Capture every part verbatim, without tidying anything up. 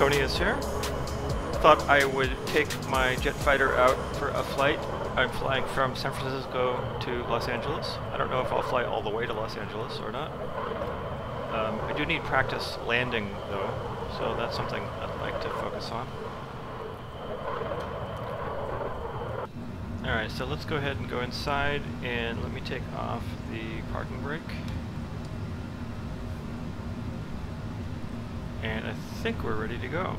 Khonius here. Thought I would take my jet fighter out for a flight. I'm flying from San Francisco to Los Angeles. I don't know if I'll fly all the way to Los Angeles or not. Um, I do need practice landing though, so that's something I'd like to focus on. Alright, so let's go ahead and go inside and let me take off the parking brake. And I think we're ready to go.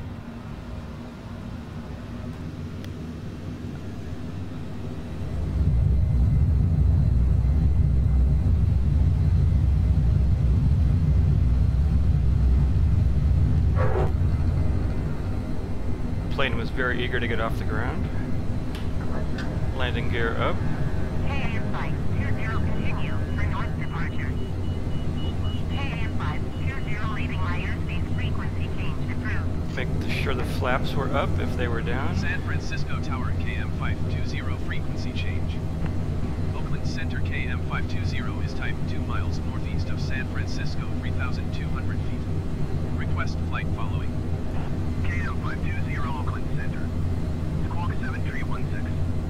The plane was very eager to get off the ground. Landing gear up. K A M five two zero continue for north departure. K A M five two zero leaving my airspace frequency change approved. Make sure the flaps were up if they were down. San Francisco Tower K M five two zero frequency change. Oakland Center K M five two zero is type two miles northeast of San Francisco, three thousand two hundred feet. Request flight following. K M five two zero Oakland Center. Squawk seven three one six.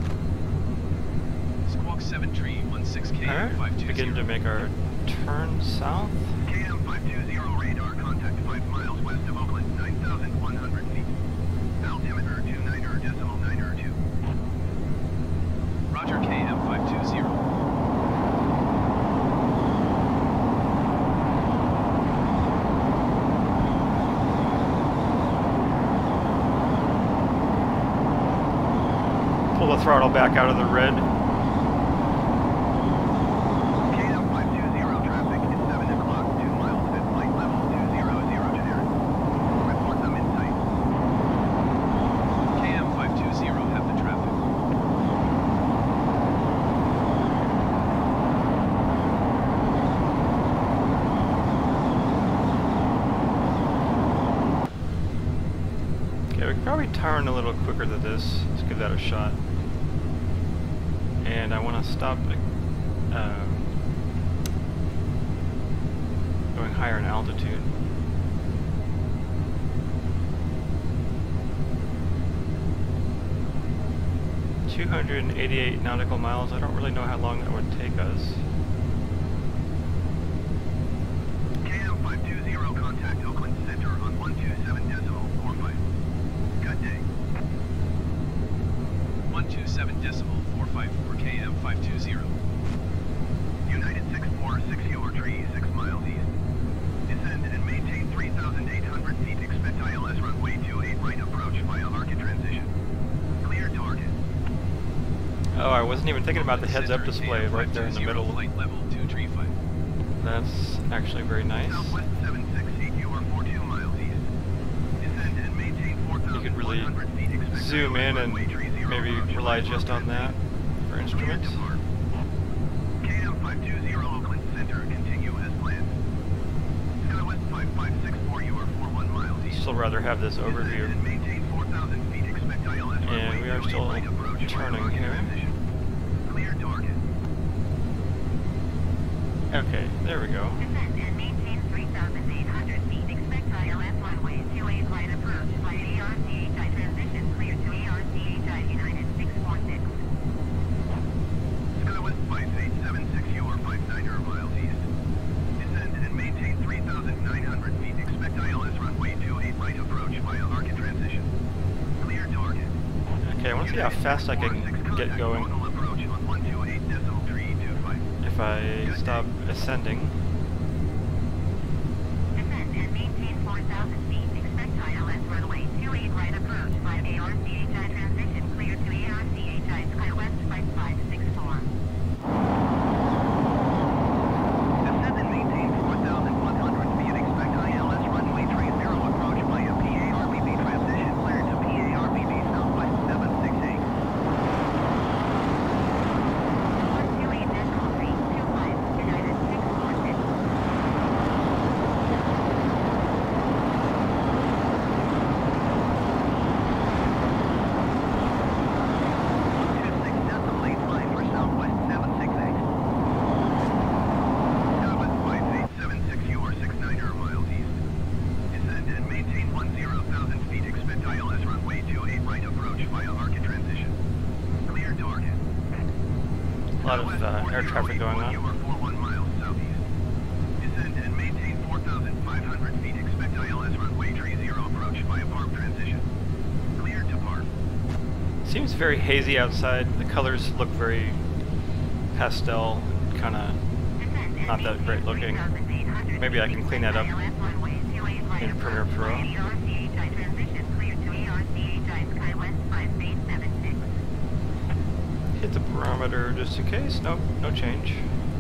Squawk seven three one six K M five two zero. Alright, begin to make our turn south. K M five two zero radar contact five miles west of Oakland, nine thousand one hundred feet. Altimeter two nine er decimal nine er two. Roger, K M five two zero. Pull the throttle back out of the red. Probably turn a little quicker than this. Let's give that a shot. And I want to stop um, going higher in altitude. two hundred eighty-eight nautical miles. I don't really know how long that would take us. K M five two zero contact Oakland Center on one two seven decimal four five. Good day. one two seven decimal four five for K M five two zero. United six four six your tree six miles east. Descend and maintain three thousand eight hundred feet. Expect I L S runway two eight right approach via market transition. Clear target. Oh, I wasn't even thinking about the heads-up display right there in the middle. Flight level two three five. That's actually very nice. Southwest seven six eight you are forty-two miles east. Descend and maintain four thousand one hundred feet. Expect Zoom in and maybe rely just on that for instruments. K M five two zero Oakland Center, continue as planned. Skywest five five six four, you are forty-one miles east. Still rather have this overview. And maintain four thousand feet, expect I L S And we are still turning here. Clear target. Okay, there we go. Descend and maintain three thousand eight hundred feet. Expect I L S runway two eight right approach by A R C H I transition clear to A R C H I United six four six. Skywest five eight seven six, you are fifty-nine miles east. Descend and maintain three thousand nine hundred feet. Expect I L S runway two eight right approach via market transition. Clear target. Okay, I want to see how fast I can get going if I stop ascending. Descend and maintain four thousand feet. Expect I L S runway two eight right approach by A R C H I transition clear to A R C H I Skywest five five six four. Descend and maintain four thousand one hundred feet. Expect I L S runway three zero approach via P A R B B transition clear to P A R B B Southwest seven six eight. one two eight decimal three two five United six four six. A lot of uh, air traffic going on. You are forty-one miles southeast. Descend and maintain four thousand five hundred feet. Expect I L S runway tree zero approach via park transition. Cleared to park. Seems very hazy outside. The colors look very pastel, kind of not that great looking. Maybe I can clean that up in Premiere Pro. Hit the barometer just in case. Nope, no change.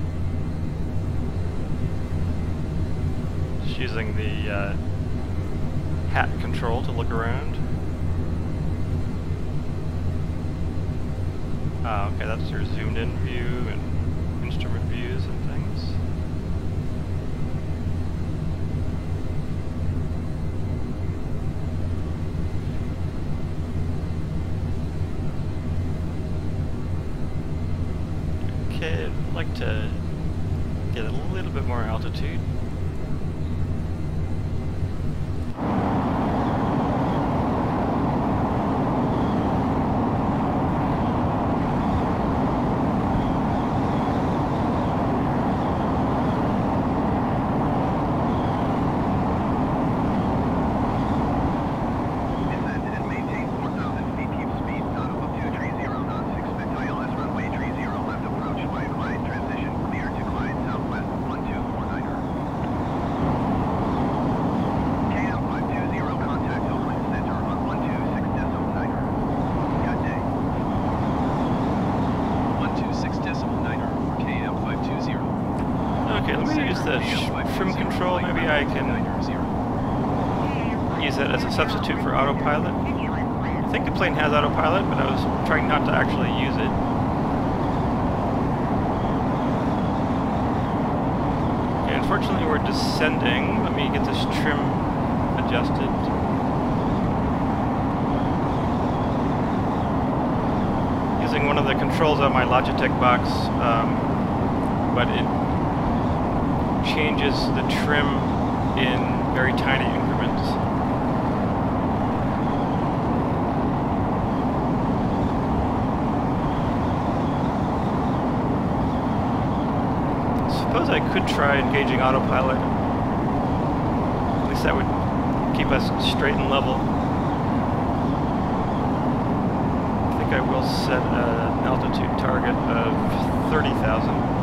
Just using the uh, hat control to look around. Ah, okay, that's your zoomed in view and instrument views and things. Okay, I'd like to get a little bit more altitude. Okay, let me use the trim control. Maybe I can use that as a substitute for autopilot. I think the plane has autopilot, but I was trying not to actually use it. Okay, unfortunately we're descending. Let me get this trim adjusted. Using one of the controls on my Logitech box, um, but it changes the trim in very tiny increments. I suppose I could try engaging autopilot. At least that would keep us straight and level. I think I will set an altitude target of thirty thousand.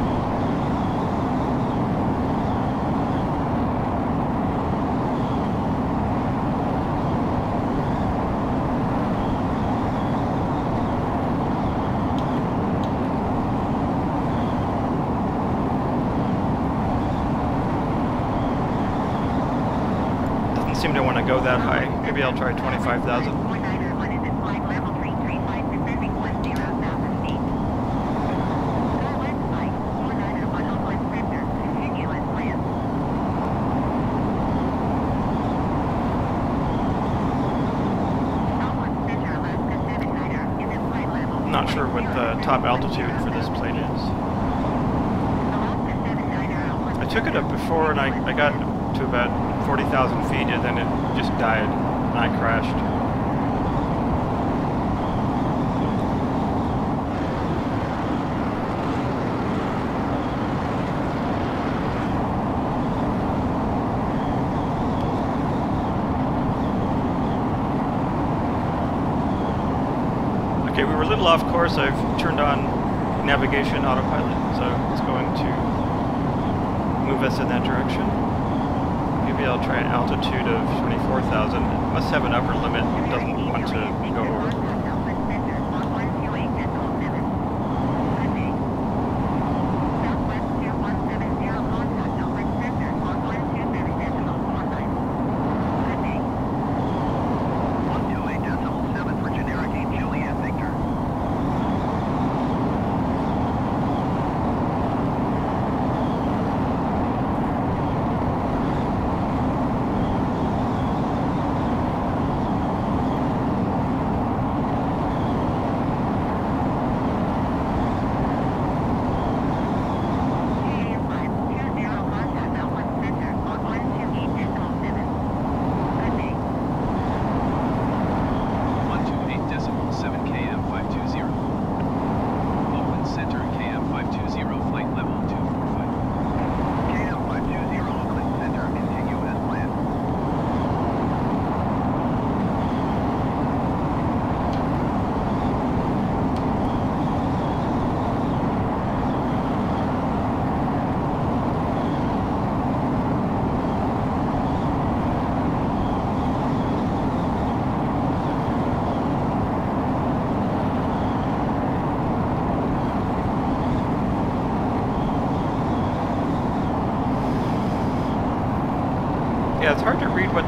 Seem to want to go that high. Maybe I'll try twenty-five thousand. I'm not sure what the top altitude for this plane is. I took it up before and I, I got to about forty thousand feet and then it just died and I crashed. Okay, we were a little off course. I've turned on navigation autopilot, so it's going to move us in that direction. Maybe I'll try an altitude of twenty-four thousand. It must have an upper limit. It doesn't want to go over.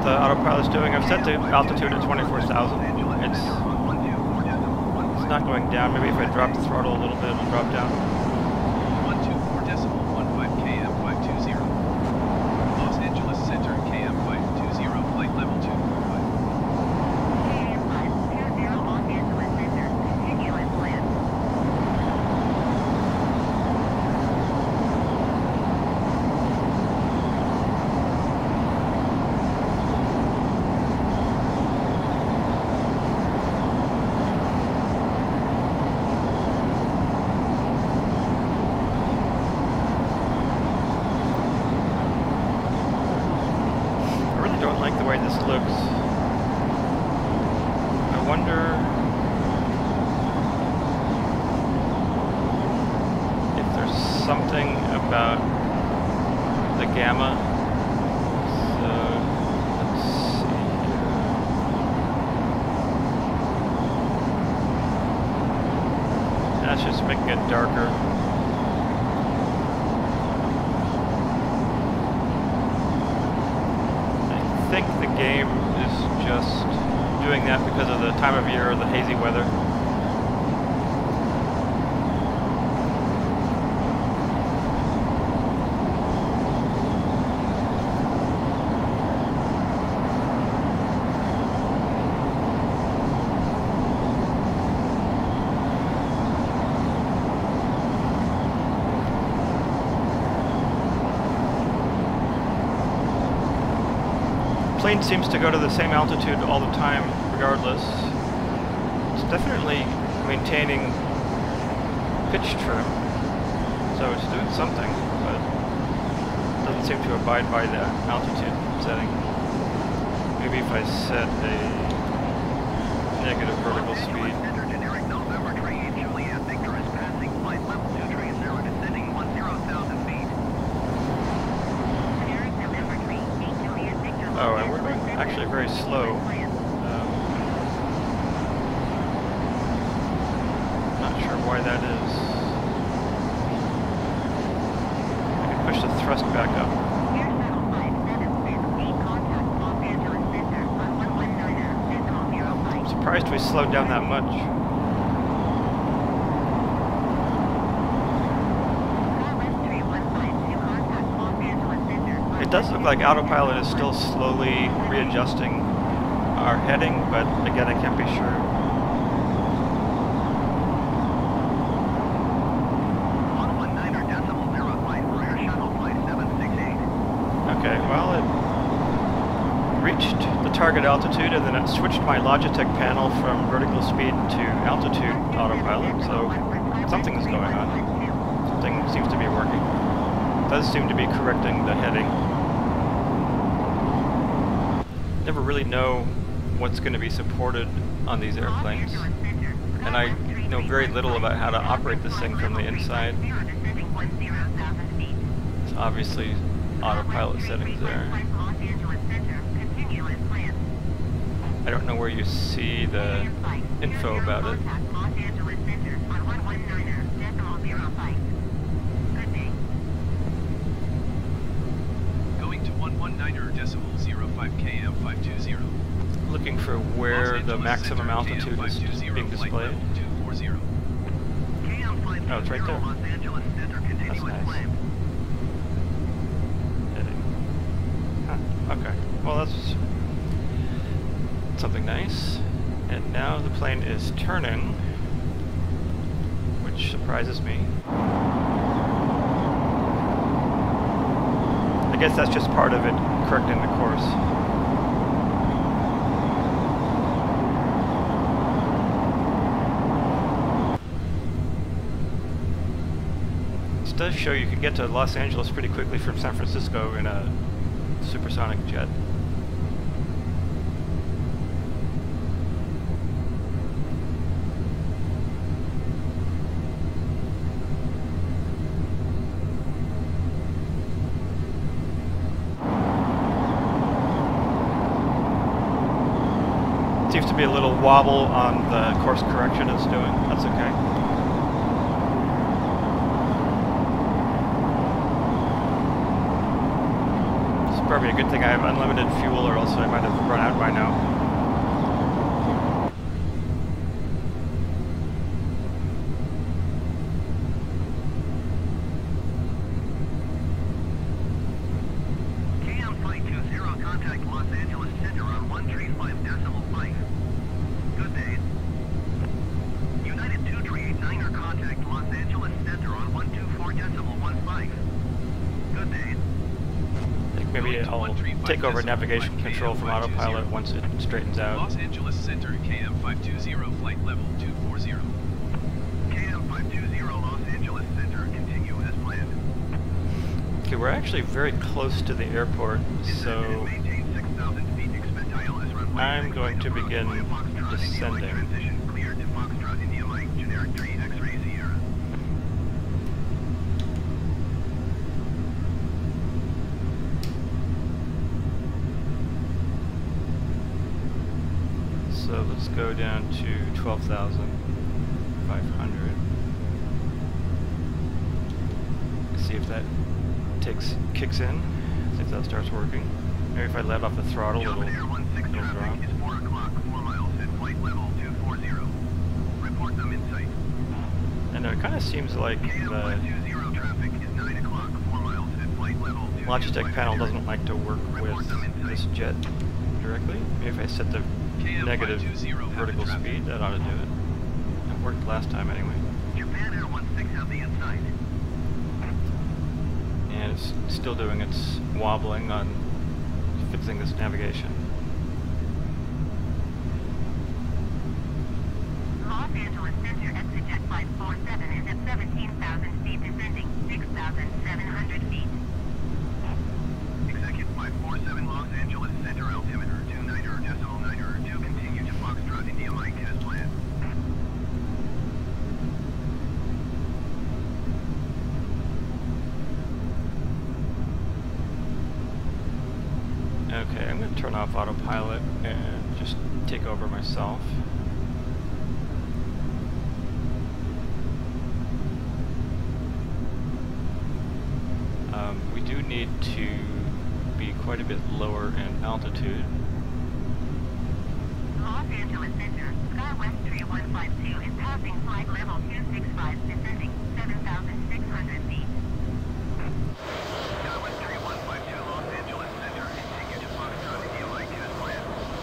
the autopilot's doing. I've set the altitude at twenty-four thousand. It's, it's not going down. Maybe if I drop the throttle a little bit, it'll drop down. one two four decimal one five K M five two zero. Los Angeles Center K M five two zero, flight level two four five. K M five two zero Los Angeles Center, continuous land. Something about the gamma. So let's see here. That's just making it darker. I think the game is just doing that because of the time of year or the hazy weather. Plane seems to go to the same altitude all the time, regardless. It's definitely maintaining pitch trim, so it's doing something, but it doesn't seem to abide by the altitude setting. Maybe if I set a negative vertical speed. Oh, and we're going actually very slow. Um, not sure why that is. I can push the thrust back up. I'm surprised we slowed down that much. It does look like autopilot is still slowly readjusting our heading, but again, I can't be sure. Okay, well, it reached the target altitude and then it switched my Logitech panel from vertical speed to altitude autopilot, so something is going on. Something seems to be working. It does seem to be correcting the heading. Never really know what's going to be supported on these airplanes, and I know very little about how to operate this thing from the inside. It's obviously autopilot settings there. I don't know where you see the info about it. Looking for where the maximum altitude is being displayed. Oh, it's right there. That's nice. Heading. Huh, okay. Well, that's something nice. And now the plane is turning, which surprises me. I guess that's just part of it correcting the course. Does show you can get to Los Angeles pretty quickly from San Francisco in a supersonic jet. Seems to be a little wobble on the course correction it's doing. That's okay. Probably a good thing I have unlimited fuel, or else I might have run out by now. Take over navigation control from autopilot once it straightens out. Los Angeles Center, K M five two zero, flight level two forty. K M five two zero, Los Angeles Center, continue as planned. Okay, we're actually very close to the airport, so I'm going to begin descending. So let's go down to twelve thousand five hundred. See if that takes kicks in. See if that starts working. Maybe if I let off the throttle, it'll, it'll drop. And it kind of seems like the Logitech panel doesn't like to work with this jet directly. Maybe if I set the negative vertical speed, that ought to do it. It worked last time anyway. And it's still doing its wobbling on fixing this navigation. Los Angeles Center exit jet five four seven is at seventeen thousand feet, descending six thousand seven hundred feet. Executive five four seven, Los Angeles Center, altimeter two niner decimal niner two, continue to Foxtrot India Mike as planned. Okay, I'm going to turn off autopilot and just take over myself. Um, we do need to be quite a bit lower in altitude. Los Angeles Center, SkyWest three one five two is passing flight level two six five, descending seven thousand six hundred feet. SkyWest three one five two, Los Angeles Center, continue to Foxtrot India Mike as planned.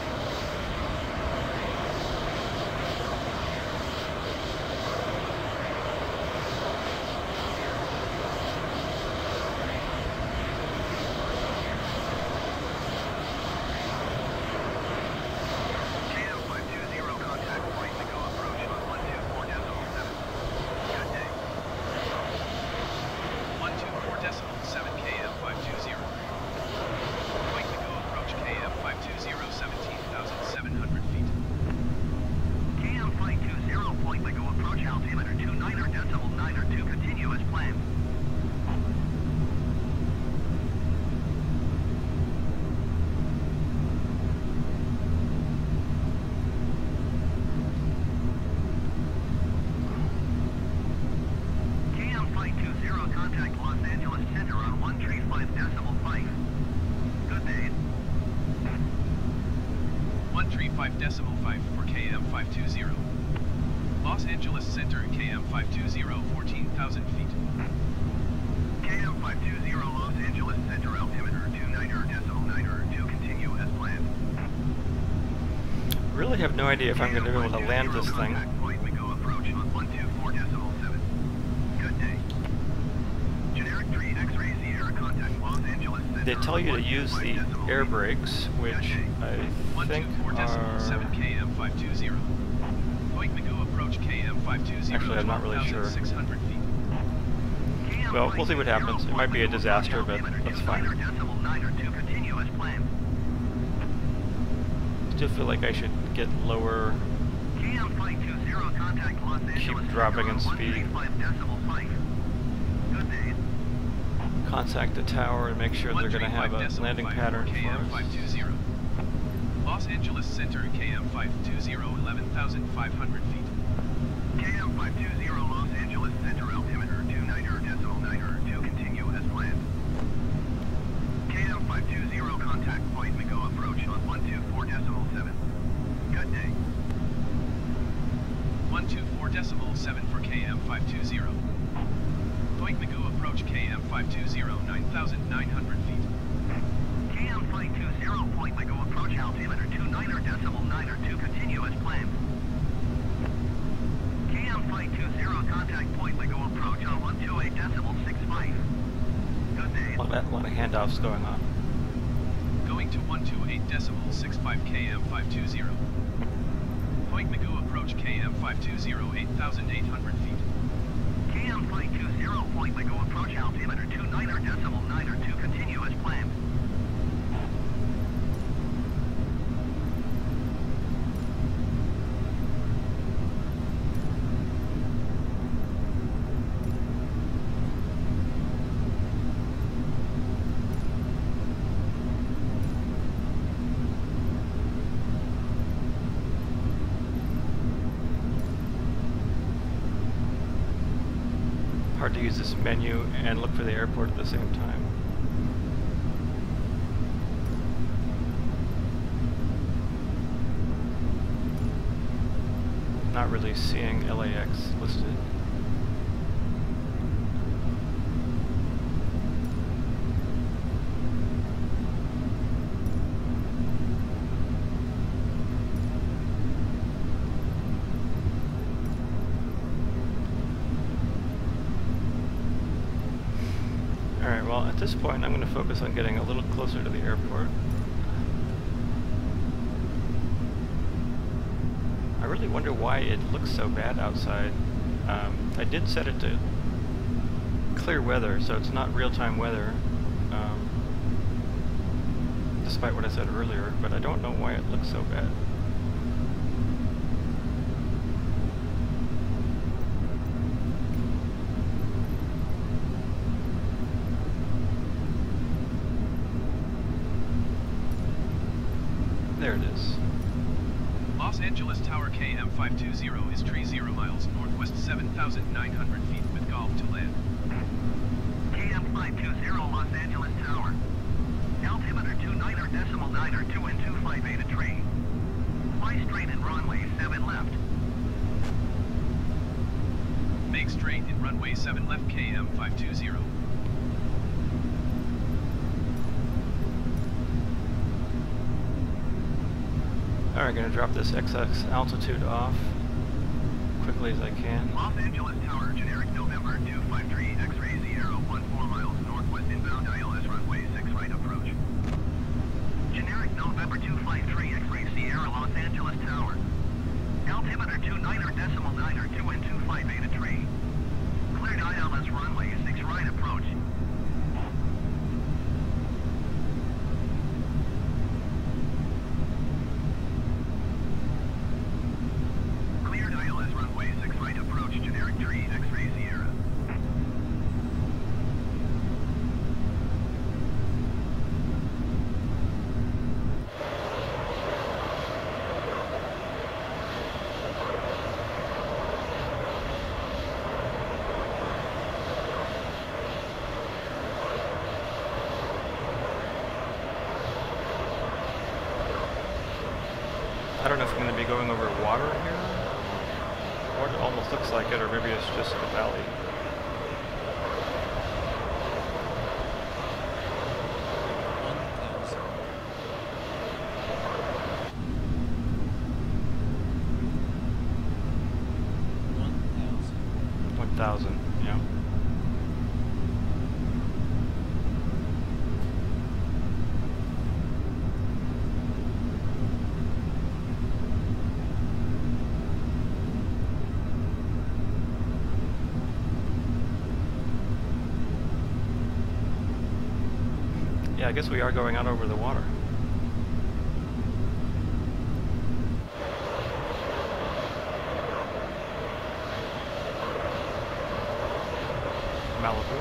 Decimal five for K M five two zero. Los Angeles Center, K M five two zero, fourteen thousand feet. K M five two zero, Los Angeles Center, altimeter two niner decimal niner two, continue as planned. Really have no idea if I'm going to be able to land this thing. They tell you to use the air brakes, which I think are... Actually, I'm not really sure. Well, we'll see what happens. It might be a disaster, but that's fine. Still feel like I should get lower, keep dropping in speed. Contact the tower and make sure they're going to have a landing pattern for us. Los Angeles Center, K M five two zero, eleven thousand five hundred feet. K M five two zero, Los Angeles Center, altimeter two niner decimal niner two, continue as planned. K M five two zero. one two four decimal seven for K M five two zero. Point Magoo approach K M five two zero, nine thousand nine hundred feet. K M five two zero, Point Magoo approach altimeter two niner decimal niner two, continue as planned. K M five two zero, contact Point Magoo approach on one two eight decimal six five. Good day. A lot of, a lot of handoffs going on. Going to one two eight decimal six five K M five two zero. Point Magoo approach K M five two zero, eight thousand eight hundred feet. K M five two zero, Point Magoo approach altimeter two niner decimal niner two, continue as planned. Hard to use this menu and look for the airport at the same time. Not really seeing L A X listed. Alright, well at this point I'm going to focus on getting a little closer to the airport. I really wonder why it looks so bad outside. Um, I did set it to clear weather, so it's not real-time weather, um, despite what I said earlier, but I don't know why it looks so bad. There it is. Los Angeles Tower K M five two zero is tree zero miles northwest seven thousand nine hundred feet with golf to land. K M five two zero, Los Angeles Tower. Altimeter two niner decimal niner two and two five eight a tree. Fly straight in runway seven left. Make straight in runway seven left K M five two zero. Alright, gonna drop this X X altitude off quickly as I can. Los Angeles Tower, generic November two five three, X-ray Sierra, one four miles northwest inbound I L S runway six right approach. Generic November two five three, X-ray Sierra, Los Angeles Tower. Altimeter two niner decimal niner two and two five eight a tree. Cleared I L S runway six right approach. I don't know if I'm going to be going over water here, or it almost looks like it, or maybe it's just the valley. one thousand, yeah. Yeah, I guess we are going out over the water. Malibu.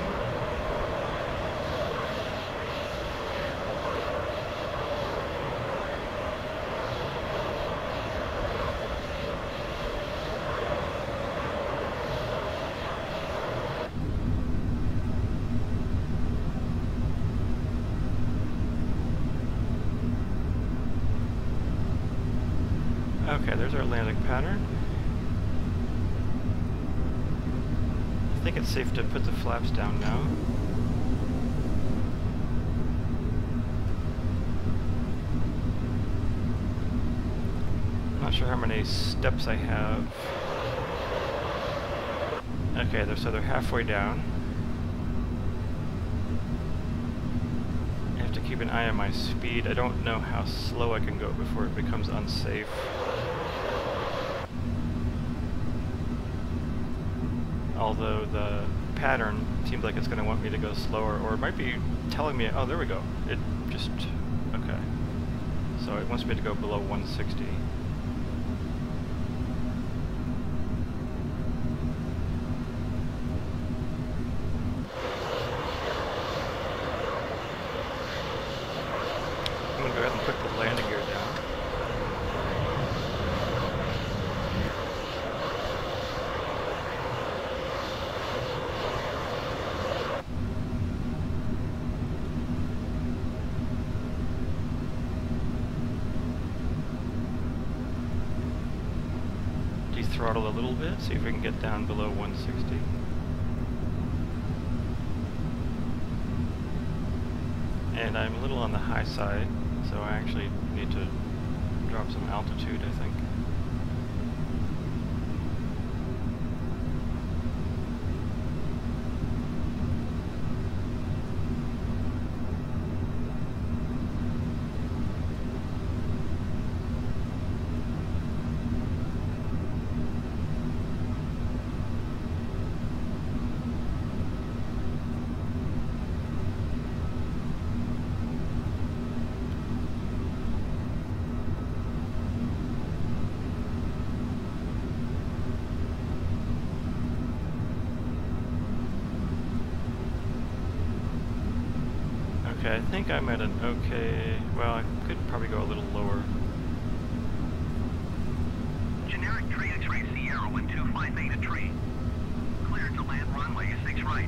Okay, there's our landing pattern. think it's safe to put the flaps down now. I'm not sure how many steps I have. Okay, they're, so they're halfway down. I have to keep an eye on my speed. I don't know how slow I can go before it becomes unsafe. Although the pattern seems like it's going to want me to go slower, or it might be telling me, oh, there we go. It just, okay. So it wants me to go below one sixty. I'm going to go ahead and put the landing gear down. Throttle a little bit, see if we can get down below one sixty. And I'm a little on the high side, so I actually need to drop some altitude, I think. Okay, I think I'm at an okay, well, I could probably go a little lower. Generic tree X-ray Sierra one two five Beta tree. Cleared to land runway six right.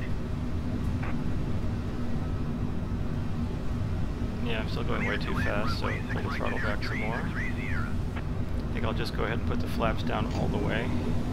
Yeah, I'm still going way too fast, so I can throttle back some more. I think I'll just go ahead and put the flaps down all the way.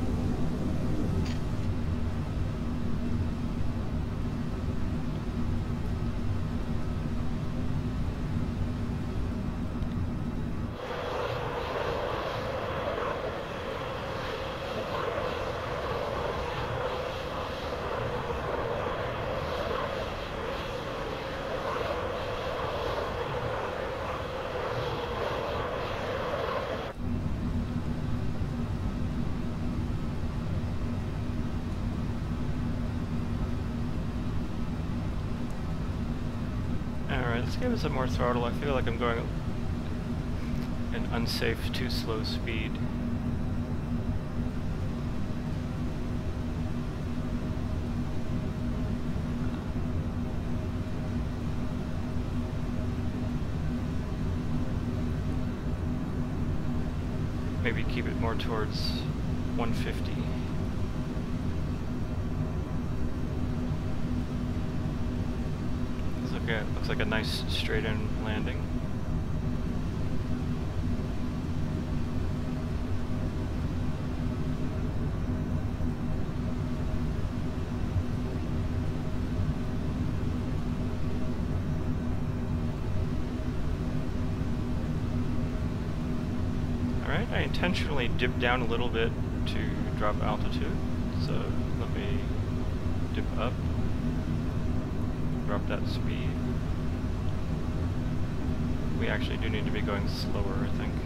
Let's give it some more throttle. I feel like I'm going an unsafe, too slow speed. Maybe keep it more towards one fifty. Okay, it looks like a nice straight-in landing. Alright, I intentionally dipped down a little bit to drop altitude, so let me dip up. Drop that speed. We actually do need to be going slower, I think.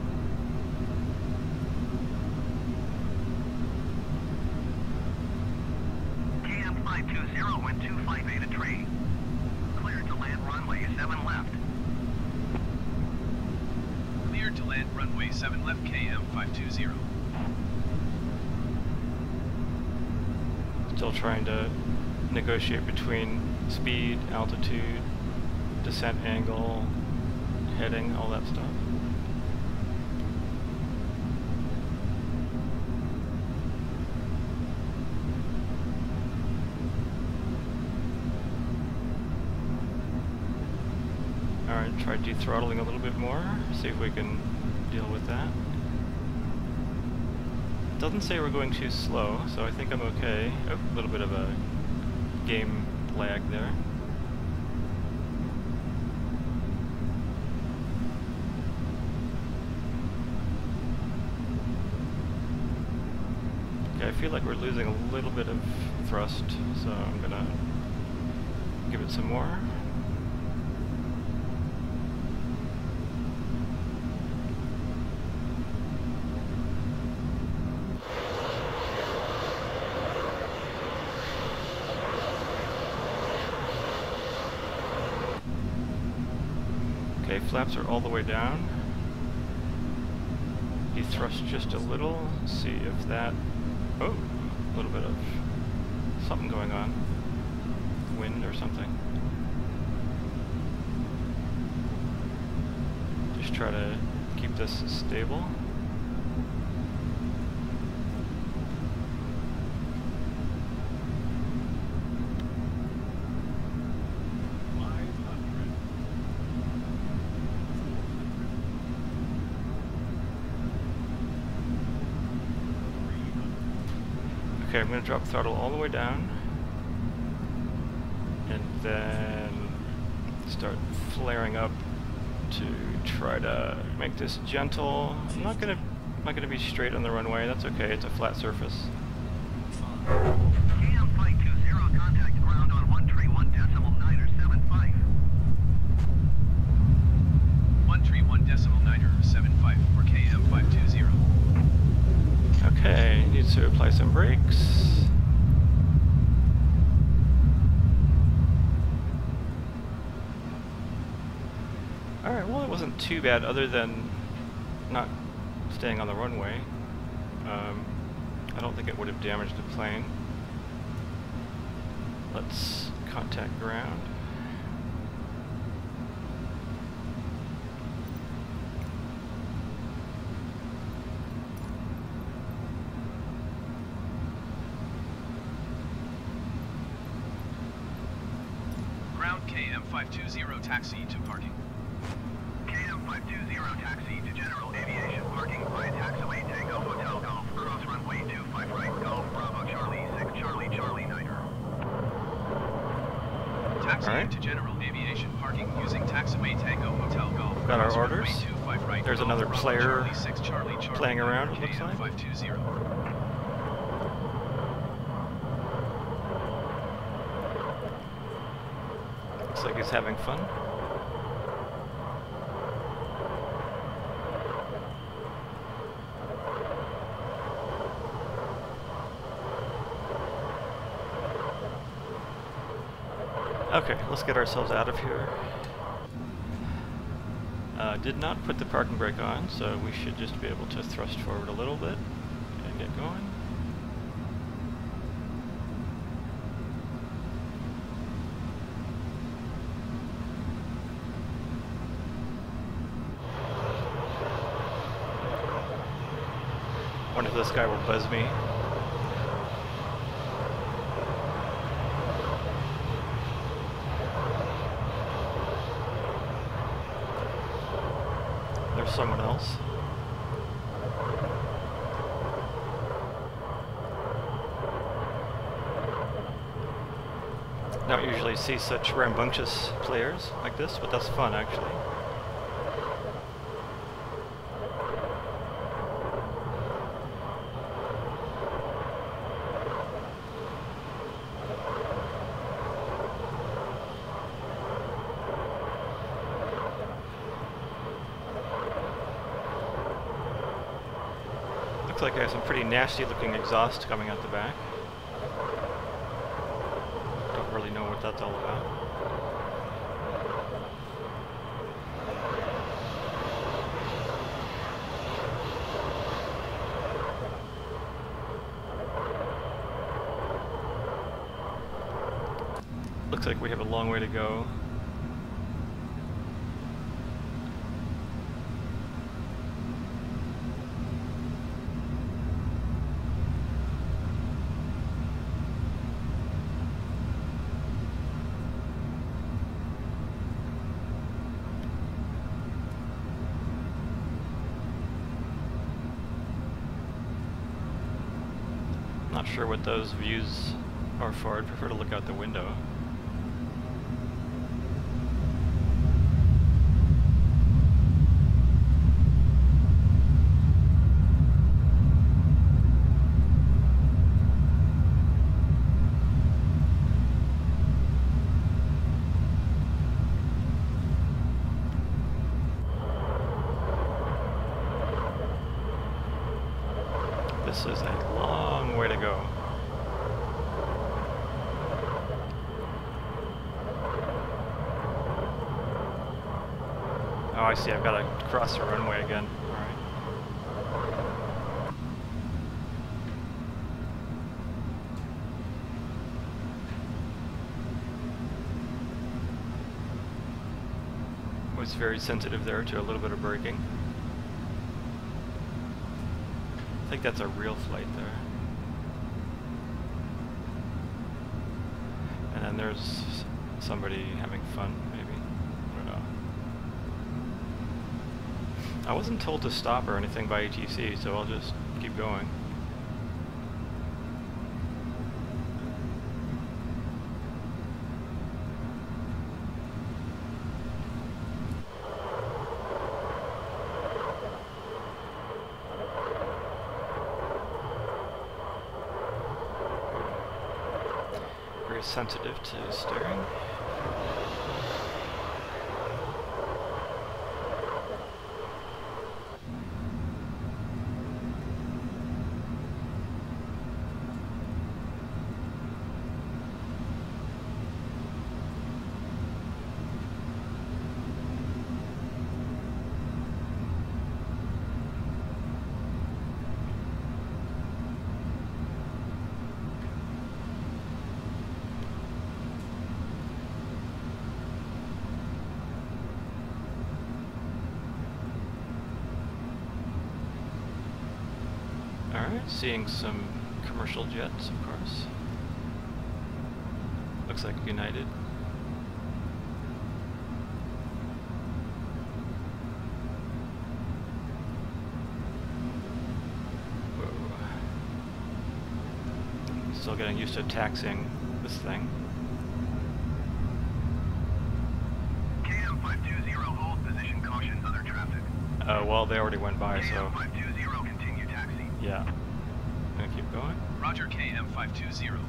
K M five two zero one two five Beta tree. Cleared to land runway seven left. Cleared to land runway seven left, K M five two zero. Still trying to negotiate between speed, altitude, descent angle, heading, all that stuff. Alright, try de-throttling a little bit more, see if we can deal with that. doesn't say we're going too slow, so I think I'm okay. Oh, a little bit of a game lag there. Okay, I feel like we're losing a little bit of thrust, so I'm gonna give it some more. Okay, flaps are all the way down. He thrusts just a little. See if that... Oh, a little bit of something going on. Wind or something. Just try to keep this stable. Okay, I'm going to drop throttle all the way down, and then start flaring up to try to make this gentle. I'm not going to not going to be straight on the runway. That's okay. It's a flat surface. K M five two zero, contact ground on one three one decimal niner seven five. one three one decimal niner seven five for K M five two zero. Okay, needs to apply some brakes. Alright, well it wasn't too bad other than not staying on the runway. Um, I don't think it would have damaged the plane. Let's contact ground. K M five two zero taxi to parking. K M five two zero taxi to general aviation parking by taxiway Tango Hotel Golf, cross runway two five right, Golf Bravo Charlie six Charlie Charlie Niner. Taxi right. to general aviation parking using taxiway Tango Hotel Golf. Got our cross orders. runway two five right, There's Golf another Bravo player Charlie six Charlie Charlie playing Niner, around, it looks K M like. five two zero. Looks like he's having fun. Okay, let's get ourselves out of here. Uh, did not put the parking brake on, so we should just be able to thrust forward a little bit and get going. Wonder if this guy will buzz me. There's someone else. Don't usually see such rambunctious players like this, but that's fun actually. Looks like I have some pretty nasty looking exhaust coming out the back. Don't really know what that's all about. Looks like we have a long way to go. Not sure what those views are for. I'd prefer to look out the window. This is a long way to go. Oh, I see. I've got to cross the runway again. All right. Was very sensitive there to a little bit of braking. I think that's a real flight there. And then there's somebody having fun, maybe. I don't know. I wasn't told to stop or anything by A T C, so I'll just keep going. Very sensitive to steering. Alright, seeing some commercial jets, of course. Looks like United. Whoa. Still getting used to taxiing this thing. K M five two zero, hold position, caution, other traffic. Uh, well, they already went by, K so... M five two zero, continue taxi. Yeah. Gonna keep going. Roger, K M five two zero.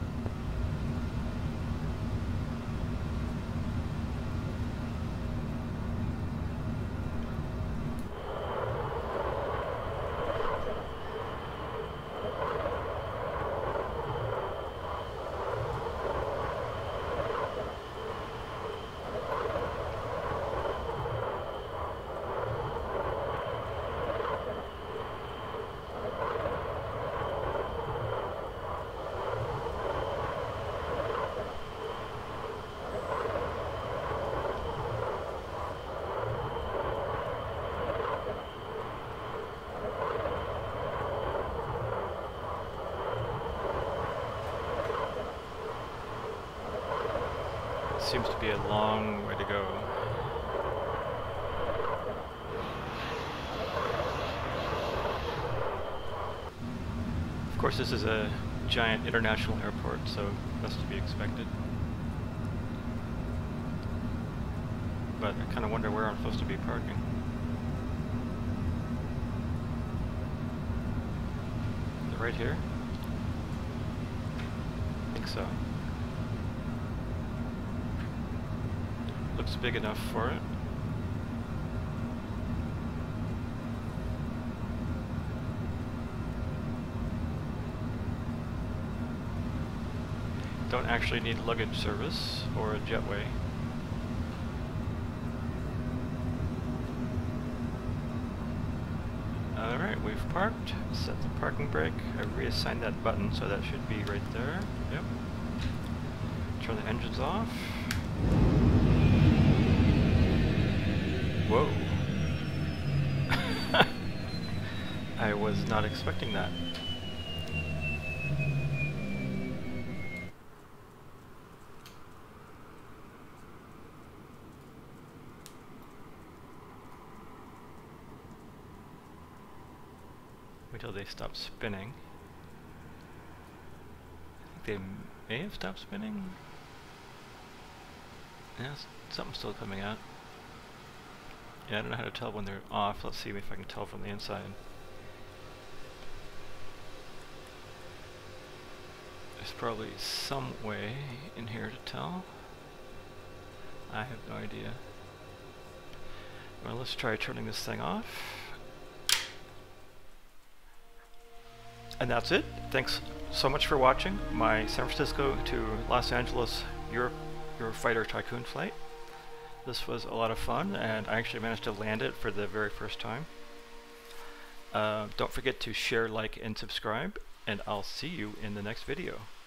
Seems to be a long way to go. Of course, this is a giant international airport, so that's to be expected. But I kind of wonder where I'm supposed to be parking. Is it right here? I think so. Looks big enough for it. Don't actually need luggage service or a jetway. Alright, we've parked. Set the parking brake. I reassigned that button, so that should be right there. Yep. Turn the engines off. Whoa. I was not expecting that. Wait till they stop spinning. think they may have stopped spinning. Yeah, something's still coming out. Yeah, I don't know how to tell when they're off. Let's see if I can tell from the inside. There's probably some way in here to tell. I have no idea. Well, let's try turning this thing off. And that's it. Thanks so much for watching my San Francisco to Los Angeles Euro Eurofighter Typhoon flight. This was a lot of fun, and I actually managed to land it for the very first time. Uh, don't forget to share, like, and subscribe, and I'll see you in the next video.